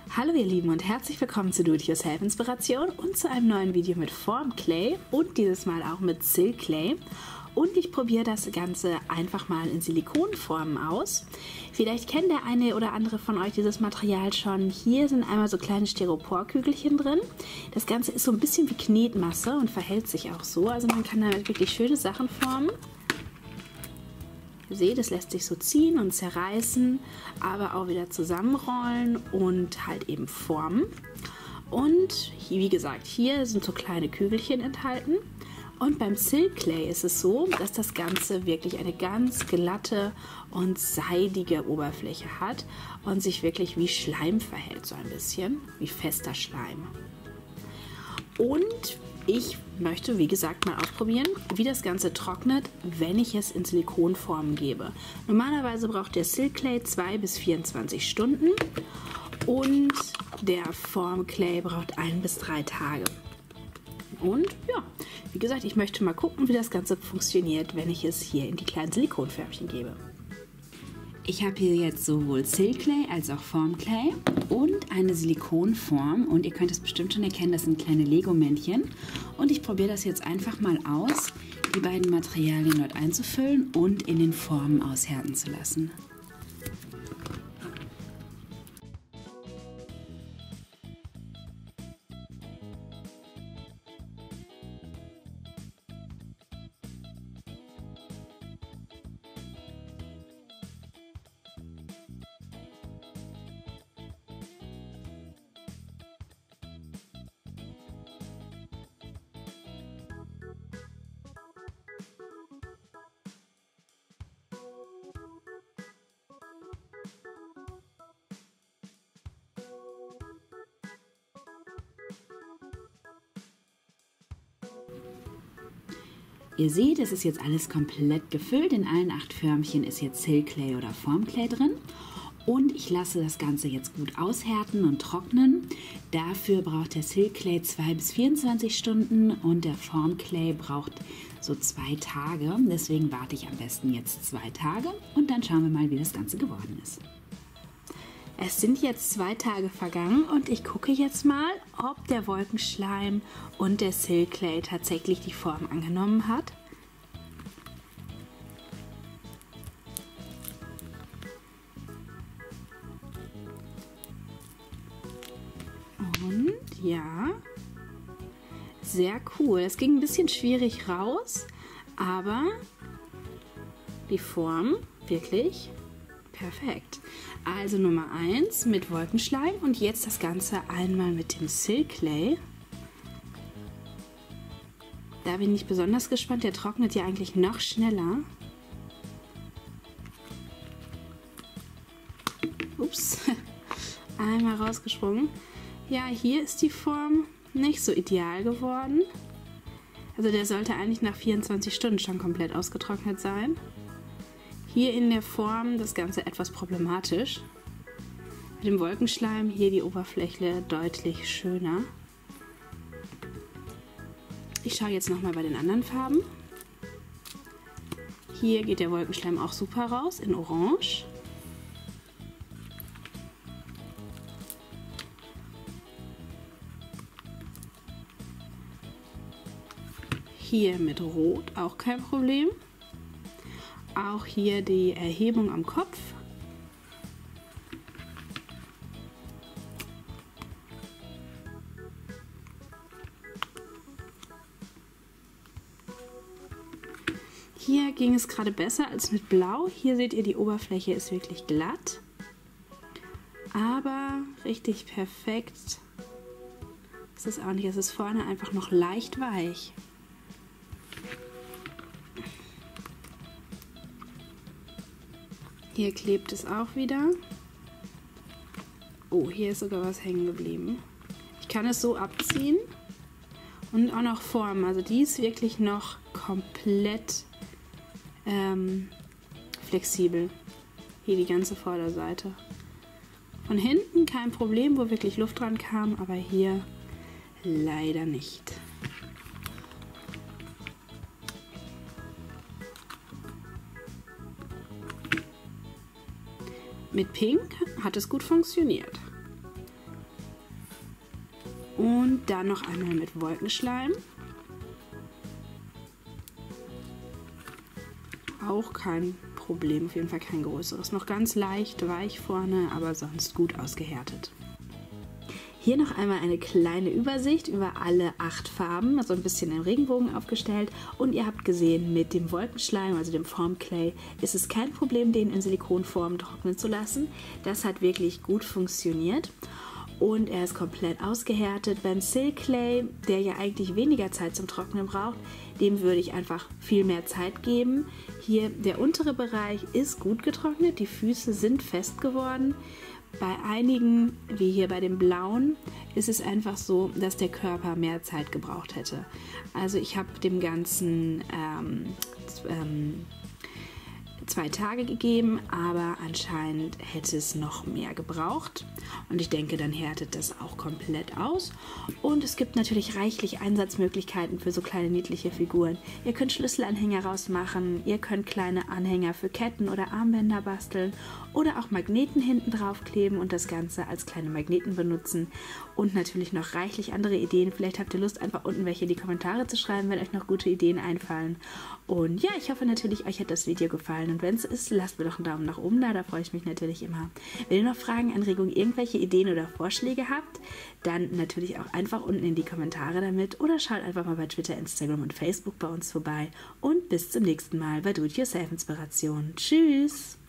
Hallo ihr Lieben und herzlich willkommen zu Do-It-Yourself Inspiration und zu einem neuen Video mit Formclay und dieses Mal auch mit Silk Clay. Und ich probiere das Ganze einfach mal in Silikonformen aus. Vielleicht kennt der eine oder andere von euch dieses Material schon. Hier sind einmal so kleine Styroporkügelchen drin. Das Ganze ist so ein bisschen wie Knetmasse und verhält sich auch so. Also man kann damit wirklich schöne Sachen formen. Ihr seht, es lässt sich so ziehen und zerreißen, aber auch wieder zusammenrollen und halt eben formen. Und wie gesagt, hier sind so kleine Kügelchen enthalten. Und beim Silk Clay ist es so, dass das Ganze wirklich eine ganz glatte und seidige Oberfläche hat und sich wirklich wie Schleim verhält, so ein bisschen, wie fester Schleim. Und ich möchte, wie gesagt, mal ausprobieren, wie das Ganze trocknet, wenn ich es in Silikonformen gebe. Normalerweise braucht der Silk Clay 2 bis 24 Stunden und der Formclay braucht 1 bis 3 Tage. Und ja, wie gesagt, ich möchte mal gucken, wie das Ganze funktioniert, wenn ich es hier in die kleinen Silikonfärbchen gebe. Ich habe hier jetzt sowohl Silk Clay als auch Formclay und eine Silikonform und ihr könnt es bestimmt schon erkennen, das sind kleine Lego-Männchen und ich probiere das jetzt einfach mal aus, die beiden Materialien dort einzufüllen und in den Formen aushärten zu lassen. Ihr seht, es ist jetzt alles komplett gefüllt. In allen 8 Förmchen ist jetzt Silk Clay oder Formclay drin. Und ich lasse das Ganze jetzt gut aushärten und trocknen. Dafür braucht der Silk Clay 2 bis 24 Stunden und der Formclay braucht so 2 Tage. Deswegen warte ich am besten jetzt 2 Tage und dann schauen wir mal, wie das Ganze geworden ist. Es sind jetzt 2 Tage vergangen und ich gucke jetzt mal, ob der Wolkenschleim und der Silk Clay tatsächlich die Form angenommen hat. Und ja, sehr cool. Es ging ein bisschen schwierig raus, aber die Form wirklich perfekt. Also Nummer 1 mit Wolkenschleim und jetzt das Ganze einmal mit dem Silk Clay. Da bin ich besonders gespannt, der trocknet ja eigentlich noch schneller. Ups, einmal rausgesprungen. Ja, hier ist die Form nicht so ideal geworden. Also der sollte eigentlich nach 24 Stunden schon komplett ausgetrocknet sein. Hier in der Form das Ganze etwas problematisch. Mit dem Wolkenschleim hier die Oberfläche deutlich schöner. Ich schaue jetzt nochmal bei den anderen Farben. Hier geht der Wolkenschleim auch super raus in Orange. Hier mit Rot auch kein Problem. Auch hier die Erhebung am Kopf. Hier ging es gerade besser als mit Blau. Hier seht ihr, die Oberfläche ist wirklich glatt. Aber richtig perfekt ist es auch nicht. Es ist vorne einfach noch leicht weich. Hier klebt es auch wieder. Oh, hier ist sogar was hängen geblieben. Ich kann es so abziehen und auch noch formen. Also die ist wirklich noch komplett flexibel. Hier die ganze Vorderseite. Von hinten kein Problem, wo wirklich Luft dran kam, aber hier leider nicht. Mit Pink hat es gut funktioniert. Und dann noch einmal mit Wolkenschleim. Auch kein Problem, auf jeden Fall kein größeres. Noch ganz leicht weich vorne, aber sonst gut ausgehärtet. Hier noch einmal eine kleine Übersicht über alle 8 Farben, also ein bisschen im Regenbogen aufgestellt. Und ihr habt gesehen, mit dem Wolkenschleim, also dem Formclay, ist es kein Problem, den in Silikonform trocknen zu lassen. Das hat wirklich gut funktioniert. Und er ist komplett ausgehärtet. Beim Silk Clay, der ja eigentlich weniger Zeit zum Trocknen braucht, dem würde ich einfach viel mehr Zeit geben. Hier der untere Bereich ist gut getrocknet, die Füße sind fest geworden. Bei einigen, wie hier bei dem blauen, ist es einfach so, dass der Körper mehr Zeit gebraucht hätte. Also ich habe dem Ganzen 2 Tage gegeben, aber anscheinend hätte es noch mehr gebraucht. Und ich denke, dann härtet das auch komplett aus. Und es gibt natürlich reichlich Einsatzmöglichkeiten für so kleine niedliche Figuren. Ihr könnt Schlüsselanhänger rausmachen, ihr könnt kleine Anhänger für Ketten oder Armbänder basteln oder auch Magneten hinten drauf kleben und das Ganze als kleine Magneten benutzen. Und natürlich noch reichlich andere Ideen. Vielleicht habt ihr Lust, einfach unten welche in die Kommentare zu schreiben, wenn euch noch gute Ideen einfallen. Und ja, ich hoffe natürlich, euch hat das Video gefallen. Und wenn es ist, lasst mir doch einen Daumen nach oben da freue ich mich natürlich immer. Wenn ihr noch Fragen, Anregungen, irgendwelche Ideen oder Vorschläge habt, dann natürlich auch einfach unten in die Kommentare damit oder schaut einfach mal bei Twitter, Instagram und Facebook bei uns vorbei. Und bis zum nächsten Mal bei Do-It-Yourself Inspiration. Tschüss!